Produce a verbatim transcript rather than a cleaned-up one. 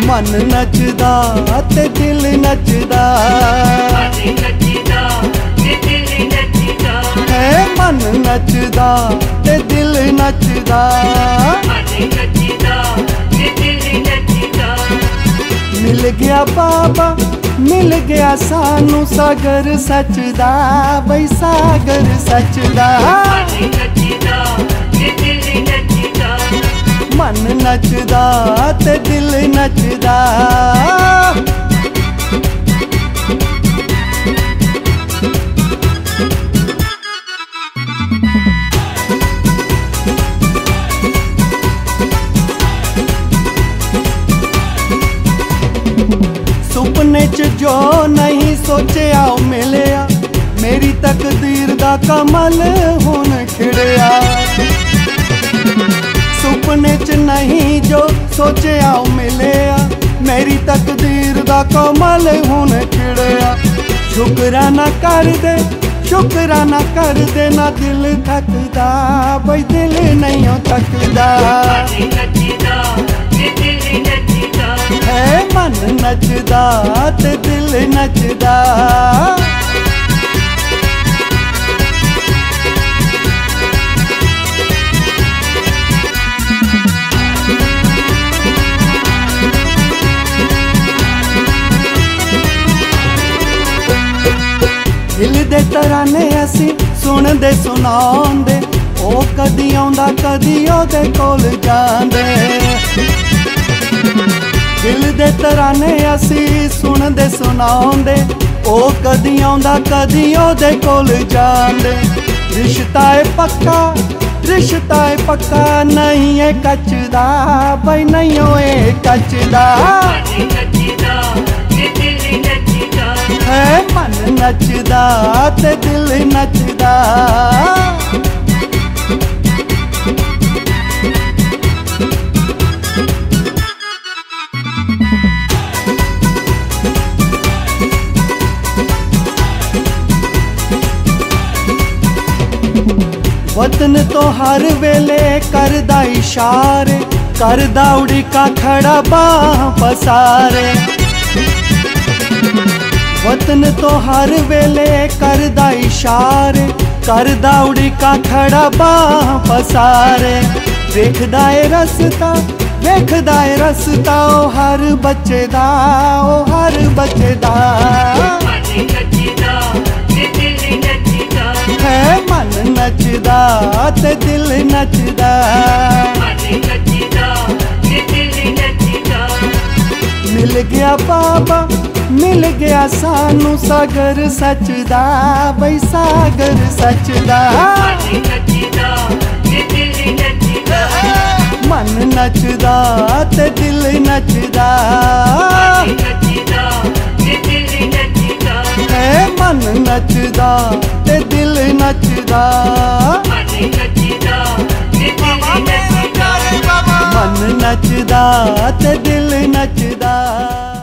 मन नचदा ते दिल नचदा, है मन नचदा ते दिल नचदा। मिल गया बाबा मिल गया सानू सागर सचदा, बई सागर सचदा। मन नचदा ते दिल नचदा। सुपने च जो नहीं सोचया मिलया, मेरी तकदीर दा कमल हुन खिड़या। सुपने च नहीं जो सोचया मिलया, मेरी तकदीर दा कमल हुन खिड़या। शुकराना कर दे शुकराना कर दे, ना दिल थकदा, बई दिल नहीं थकदा। है मन नचदा ते दिल नचदा। दिल दे तराने असी सुनदे सुनाउंदे, ओ कदी आउंदा कदी ओदे कोल जांदे। दिल दे तराने असी सुनदे सुनाउंदे, ओ कदी आउंदा कदी ओदे कोल जांदे। रिश्ता है पक्का रिश्ता है पक्का, नहीं है कचदा, बई नहीं होए कचदा। है मन नचदा ते दिल नचदा। वतन तो हर वेले करदा इशारे, करदा उड़िका खड़ा बाह पसारे। वतन तो हर वेले करदा इशारे, करदा उड़िका खड़ा बाह पसारे। वेखदा ए रस्ता वेखदा ए रस्ता, ओ हर बच्चे दा ओ हर बच्चे दा। है मन नचदा ते दिल नचदा। मिल गया बाबा मिल गया सानू सागर सचदा, बई सागर सचदा। मन नचदा ते दिल नचदा। है मन नचदा ते दिल नचदा। मन नचदा ते दिल नचदा।